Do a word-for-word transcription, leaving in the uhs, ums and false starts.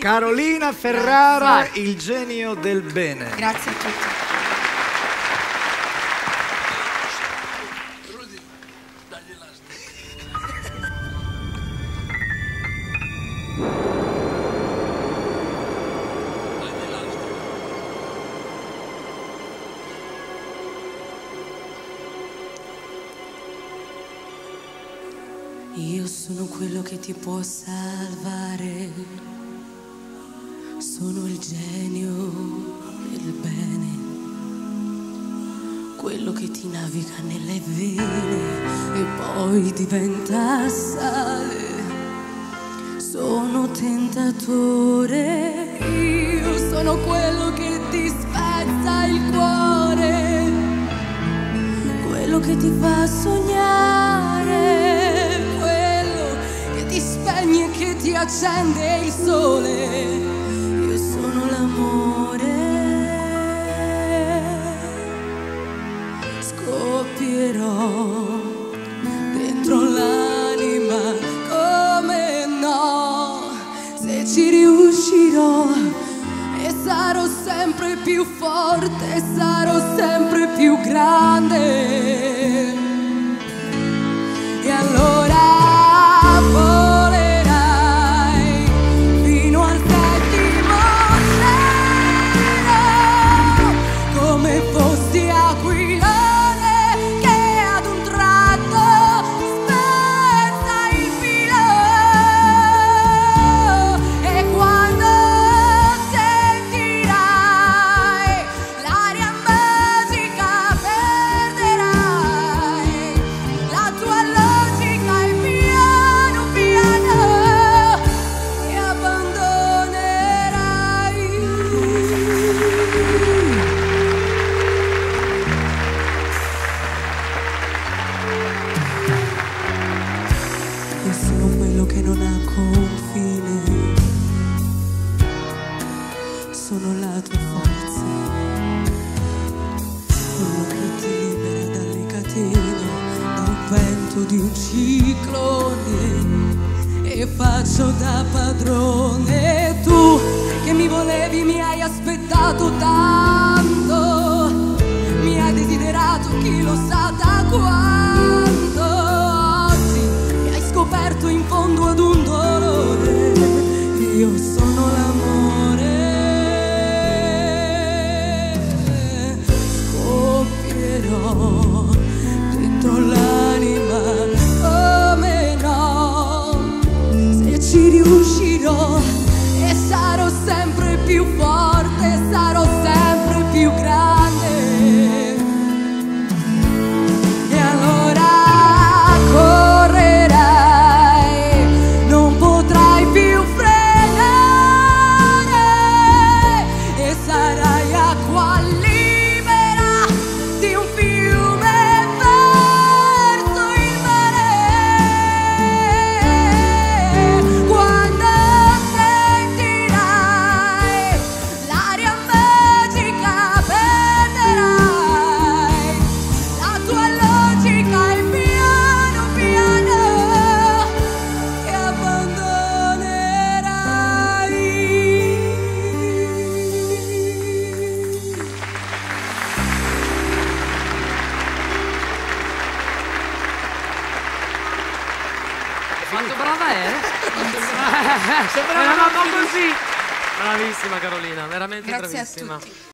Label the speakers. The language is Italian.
Speaker 1: Carolina Ferrara, il genio del bene.
Speaker 2: Grazie a tutti.
Speaker 3: Io sono quello che ti può salvare, sono il genio del bene, quello che ti naviga nelle vene e poi diventa sale. Sono tentatore, io sono quello che ti spezza il cuore, quello che ti fa sognare, ti spegne, che ti accende il sole. Io sono l'amore, scoppierò dentro l'anima, come no, se ci riuscirò, e sarò sempre più forte, sarò sempre più grande. E allora io sono quello che non ha confine, sono la tua forza, quello che ti libera dalle catene, dal vento di un ciclone, e faccio da padrone. Tu che mi volevi, mi hai aspettato tanto, mi hai desiderato chi lo sa da quando, scoperto in fondo ad un dolore. Io sono l'amore, scoppierò dentro l'anima, come no, se ci riuscirò, e sarò sempre più forte, sarò sempre più grande. E allora
Speaker 4: quanto brava è? Sembrava così. Bravissima Carolina, veramente
Speaker 2: Grazie
Speaker 4: bravissima.
Speaker 2: a tutti.